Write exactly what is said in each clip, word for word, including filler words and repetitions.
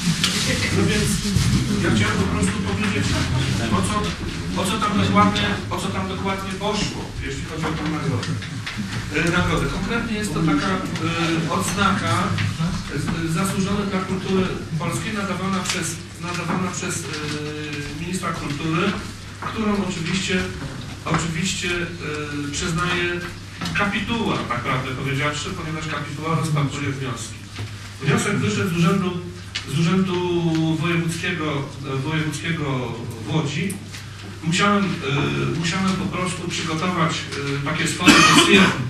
No więc ja chciałem po prostu powiedzieć, o co, o co tam dokładnie, o co tam dokładnie poszło, jeśli chodzi o tę nagrodę. Nagrodę. Konkretnie jest to taka y, odznaka y, zasłużona dla kultury polskiej nadawana przez, nadawana przez y, ministra kultury, którą oczywiście, oczywiście y, przyznaje kapituła, tak prawdę powiedziawszy, ponieważ kapituła rozpatruje wnioski. Wniosek wyszedł z urzędu, z urzędu wojewódzkiego, wojewódzkiego w Łodzi. Musiałem, y, musiałem po prostu przygotować y, takie swoje dossier y,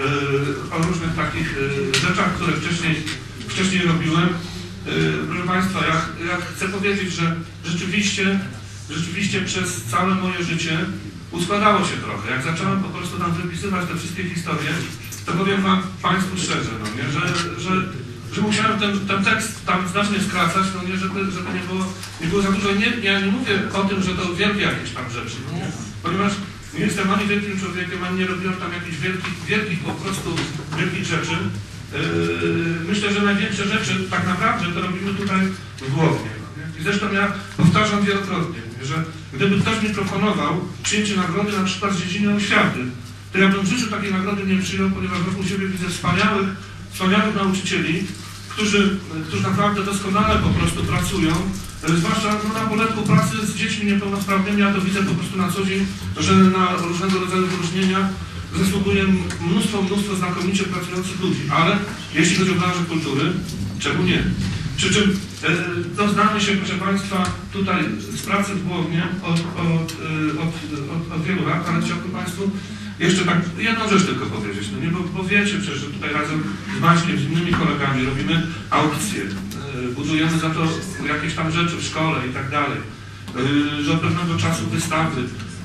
o różnych takich y, rzeczach, które wcześniej, wcześniej robiłem. Y, proszę Państwa, ja, ja chcę powiedzieć, że rzeczywiście, rzeczywiście przez całe moje życie uskładało się trochę. Jak zacząłem po prostu tam wypisywać te wszystkie historie, to powiem Wam Państwu szczerze, no nie, że, że, że musiałem ten, ten tekst tam znacznie skracać, no nie, żeby, żeby nie, było, nie było za dużo. Nie, ja nie mówię o tym, że to wielkie jakieś tam rzeczy, no nie? Ponieważ nie jestem ani wielkim człowiekiem, ani nie robiłem tam jakichś wielkich, wielkich po prostu wielkich rzeczy. Yy, myślę, że największe rzeczy tak naprawdę to robimy tutaj w Głownie. No nie? I zresztą ja powtarzam wielokrotnie, że gdyby ktoś mi proponował przyjęcie nagrody na przykład z dziedziny oświaty, to ja bym w życiu takiej nagrody nie przyjął, ponieważ wokół siebie widzę wspaniałych, wspaniałych nauczycieli, którzy, którzy naprawdę doskonale po prostu pracują, zwłaszcza no, na poletku pracy z dziećmi niepełnosprawnymi. Ja to widzę po prostu na co dzień, że na różnego rodzaju wyróżnienia zasługuje mnóstwo, mnóstwo znakomicie pracujących ludzi, ale jeśli chodzi o branżę kultury, czemu nie? Przy czym to znamy się, proszę Państwa, tutaj z pracy w Głownie od, od, od, od, od wielu lat, ale chciałbym Państwu jeszcze tak jedną rzecz tylko powiedzieć, no nie, bo, bo wiecie przecież, że tutaj razem z Maćkiem, z innymi kolegami robimy aukcje, budujemy za to jakieś tam rzeczy w szkole i tak dalej, że od pewnego czasu wystawy,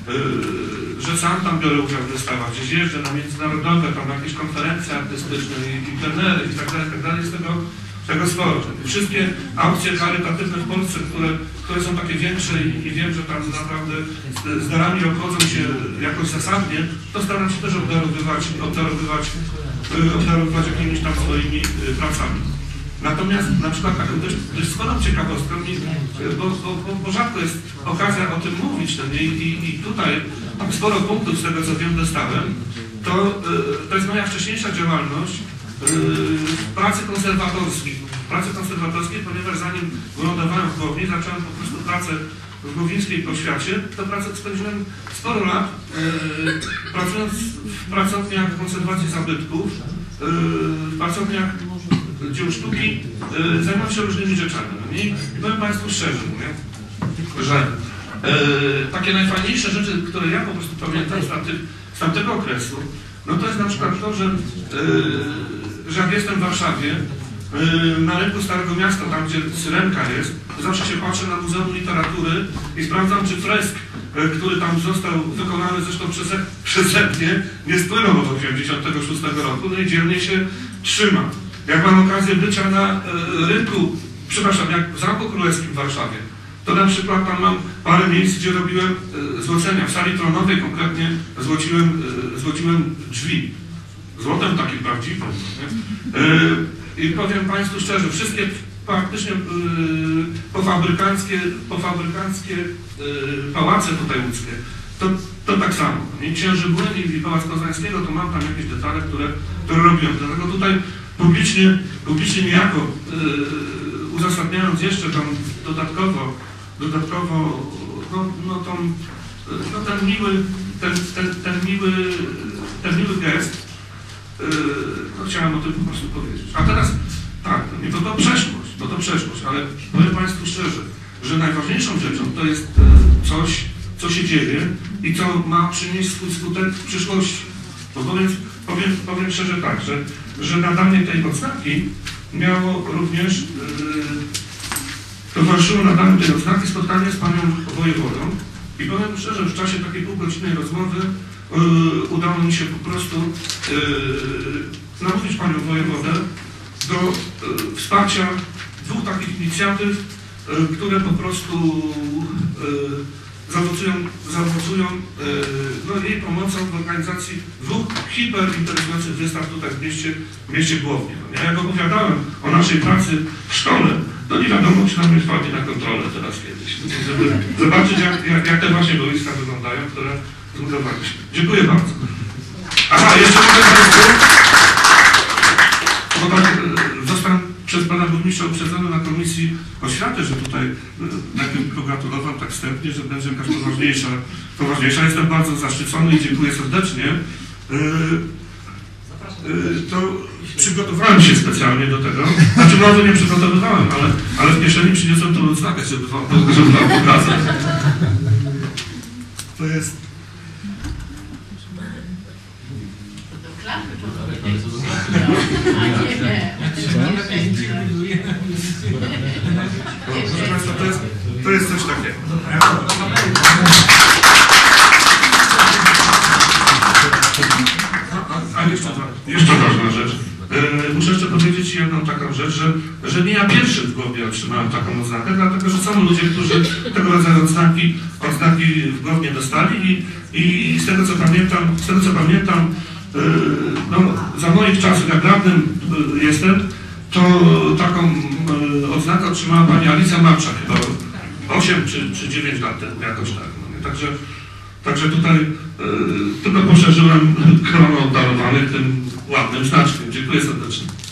że sam tam biorę udział w wystawach, gdzieś jeżdżę na międzynarodowe, tam na jakieś konferencje artystyczne i, i plenery i tak dalej, i tak dalej, z tego tego sporo. Wszystkie aukcje charytatywne w Polsce, które, które są takie większe i, i wiem, że tam naprawdę z, z darami obchodzą się jakoś zasadnie, to staram się też obdarowywać, obdarowywać, obdarowywać jakimiś tam swoimi pracami. Natomiast na przykład taką dość, dość sporą ciekawostką, bo, bo, bo, bo rzadko jest okazja o tym mówić, no nie? I, i tutaj tak sporo punktów z tego, co wiem, dostałem, to, to jest moja wcześniejsza działalność w pracy konserwatorskiej. W pracy konserwatorskiej, ponieważ zanim wylądowałem w Głowni, zacząłem po prostu pracę w głowińskiej poświacie, to pracę spędziłem sporo lat yy, pracując w pracowniach konserwacji zabytków, yy, w pracowniach dzieł sztuki, yy, zajmując się różnymi rzeczami. No i powiem Państwu szczerze, nie? że yy, takie najfajniejsze rzeczy, które ja po prostu pamiętam z, tamtych, z tamtego okresu, no to jest na przykład to, że yy, że jak jestem w Warszawie, na rynku Starego Miasta, tam gdzie Syrenka jest, zawsze się patrzę na Muzeum Literatury i sprawdzam, czy fresk, który tam został wykonany zresztą przeze, przeze mnie, nie spłynął od osiemdziesiątego szóstego roku, no i dzielnie się trzyma. Jak mam okazję bycia na rynku, przepraszam, jak w Zamku Królewskim w Warszawie, to na przykład tam mam parę miejsc, gdzie robiłem złocenia. W sali tronowej konkretnie złociłem, złociłem drzwi. Złotem takim prawdziwym. Yy, I powiem Państwu szczerze, wszystkie praktycznie yy, pofabrykanckie, pofabrykanckie yy, pałace tutaj łódzkie, to, to tak samo. I Księży Młyn i Pałac Poznańskiego, to mam tam jakieś detale, które, które robiłem. Dlatego tutaj publicznie, publicznie niejako yy, uzasadniając jeszcze tam dodatkowo, dodatkowo no, no, tą, no ten miły, ten, ten, ten miły, ten miły gest, no chciałem o tym po prostu powiedzieć. A teraz, tak, no nie, to to przeszłość, to to przeszłość, ale powiem Państwu szczerze, że najważniejszą rzeczą to jest coś, co się dzieje i co ma przynieść swój skutek w przyszłości. Bo powiem, powiem, powiem szczerze tak, że, że nadanie tej odznaki miało również, yy, towarzyszyło nadaniu tej odznaki spotkanie z panią wojewodą i powiem szczerze, w czasie takiej półgodzinnej rozmowy Yy, udało mi się po prostu yy, namówić panią wojewodę do yy, wsparcia dwóch takich inicjatyw, yy, które po prostu yy, zaowocują, zaowocują yy, no, jej pomocą w organizacji dwóch hiperinteresujących wystaw tutaj w mieście, w mieście Głownie. Ja jak opowiadałem o naszej pracy w szkole, no nie wiadomo, czy nam nie wpadnie na kontrolę teraz kiedyś, żeby zobaczyć, jak, jak, jak te właśnie boiska wyglądają, które zbudowaliśmy. Dziękuję bardzo. Aha, jeszcze mogę Państwu, bo tak zostałem przez Pana Burmistrza uprzedzony na Komisji Oświaty, że tutaj najpierw pogratulował tak wstępnie, że będzie jakaś poważniejsza, poważniejsza. Jestem bardzo zaszczycony i dziękuję serdecznie. To przygotowałem się specjalnie do tego. Znaczy może nie przygotowywałem, ale, ale w kieszeni przyniosłem tą odznakę, żeby wam, żeby wam pokazać. To jest... Proszę Państwa, to jest, to jest coś takiego. A, a jeszcze, jeszcze ważna rzecz. Yy, muszę jeszcze powiedzieć jedną taką rzecz, że, że nie ja pierwszy w Głownie otrzymałem taką odznakę, dlatego że są ludzie, którzy tego rodzaju odznaki, odznaki w Głownie dostali i, i z tego co pamiętam, z tego co pamiętam, yy, no, za moich czasów, jak radnym yy, jestem, to taką yy, odznakę otrzymała pani Alicja Marcza chyba osiem czy, czy dziewięć lat temu, jakoś tak. No, także, także tutaj yy, tylko poszerzyłem grono obdarowanych tym ładnym znaczkiem. Dziękuję serdecznie.